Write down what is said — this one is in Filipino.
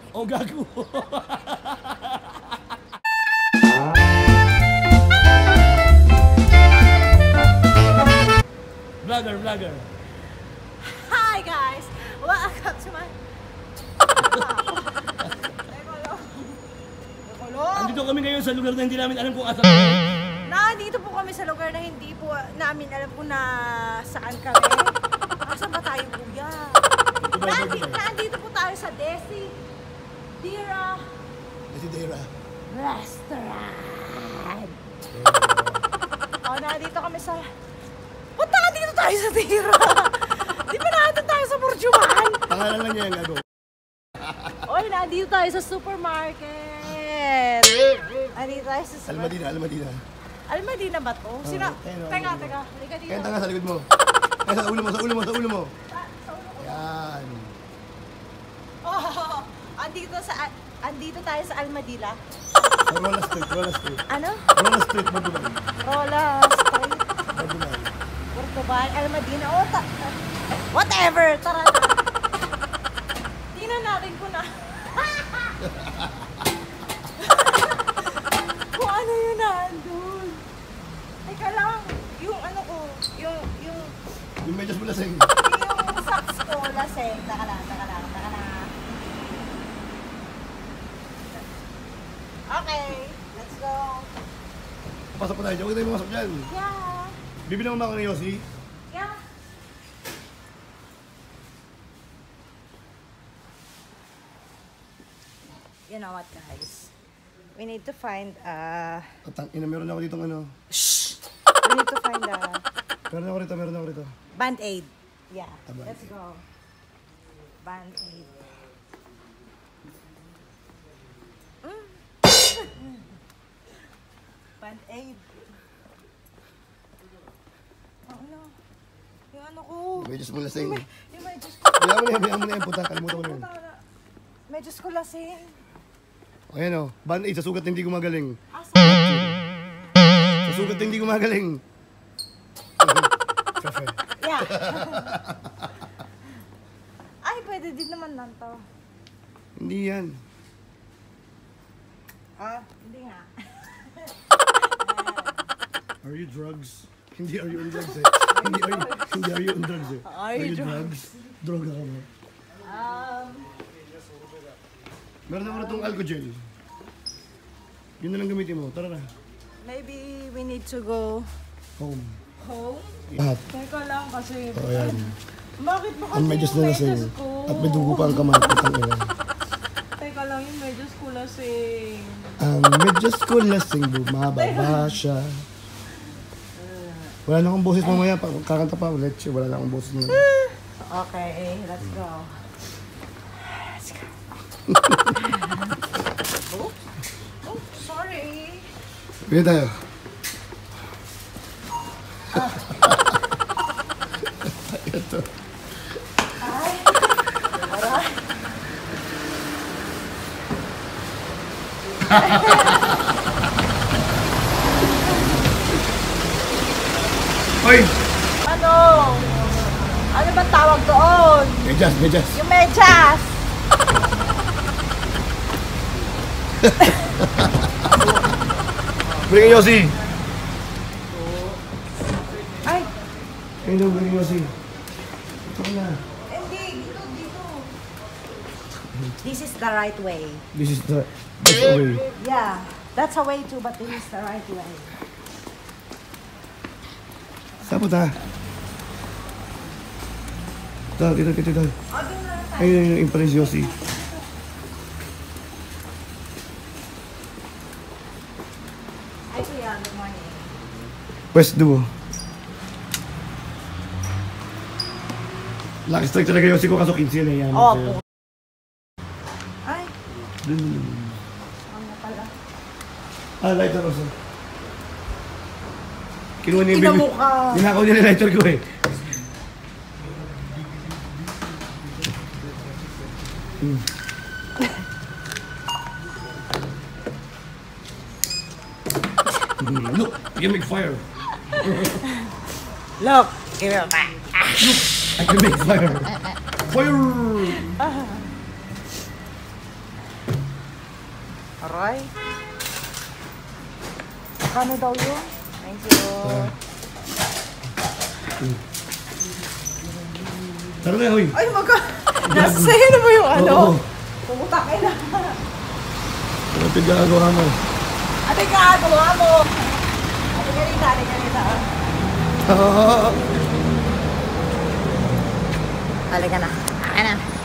Oh, gago. Vlogger. Hi guys! Welcome to my... Andito kami ngayon sa lugar na hindi namin alam kung asan kami. Nandito po kami sa lugar na hindi po namin alam kung na saan kami. Asan ba tayo, kuya? Nandito po tayo sa Desidera Restaurant. Nandito kami sa... Punta dito tayo sa Tira! Di ba natin tayo sa Burjuman? Pangalan lang niya yung gago. Oy, nandito tayo sa supermarket. Nandito tayo sa supermarket. Almadina ba to? Teka. Halika dito. Kaya tanga sa likod mo. Kaya sa ulo mo. Sa ulo ko. Yan. Oh, andito tayo sa Almadila. Rolla Street. Ano? Rolla Street, Portugal. Portugal, Almadina. Whatever, tara. Tingnan natin kung na. Kung ano yun nandun. Teka lang, yung ano ko, Yung medyas mo lasing. yung socks ko, lasing. Taka lang. Okay, let's go. Pasok pa tayo dyan. Huwag tayo pumasok dyan. Yeah. Bibilang mo ako ni Yossi. Yeah. You know what, guys? We need to find Meron ako ditong ano. we need to find Meron ako rito. Band-Aid. Yeah, Band-Aid. let's go. Band-Aid. Band-Aid. Ano? Yung ano ko. Medyas mo lasing. Yung medyas ko. Hayaan mo na yan, puta. Kalimutan mo na yan. Medyas ko lasing. Ayan o. Band-Aid sa sugat hindi gumagaling. Asa? Sa sugat hindi gumagaling. Kafe. Yeah. Ay, pwede din naman lang to. Hindi yan. Hindi nga. Are you drugs? Hindi are you on drugs eh. Hindi are you on drugs eh. Are you drugs? Droga ka ba? Meron ako na itong alcohol. Yun na lang gamitin mo. Tara na. Maybe we need to go Home. home? Lahat. Teka lang kasi. O yan. Bakit ba kasi Ang medyas na yung lasing. medyas ko? At may dugo pa ang kamay. Putang ina. Teka lang, yung medyas ko lasing. Ang medyas ko lasing. Bumababa siya. Wala na akong boses mamaya. Kakanta pa ulit. Wala na akong boses mamaya. Okay, let's go. Oh, sorry. Bigyan tayo. Ito. Ay, aray. Hoy! Ano? Ano ba tawag doon? Medyas. Yung medyas. Bring Yossi. Ay, Hello, bring Yossi. Ito na. hindi. Dito. This is the right way. That's the way. Yeah, that's a way too, but this is the right way. Saan po ta? Dito. O, doon na tayo. Ayun yung impalis Yossi. Ay, kuya, good morning. Pwes do. Lucky strike talaga Yossi ko kaso 15 na yan. Oh, ay, ano pala? Lighter also. Kinuha niya yung Tingnan baby. mo ka. Ninakaw niya yung lighter ko eh. Look, I can make fire. Look, give it back. I can make fire. Fire! Aray. Kano daw yun? Thank you. Tara na, hoy. Ay, nasa sa'yo na mo yung ano? Oo. Pumutak ka na. Ano pinagagawa mo? Ate ka, gawa mo. Ate ganita, ate ganita. Halika na. Halika na.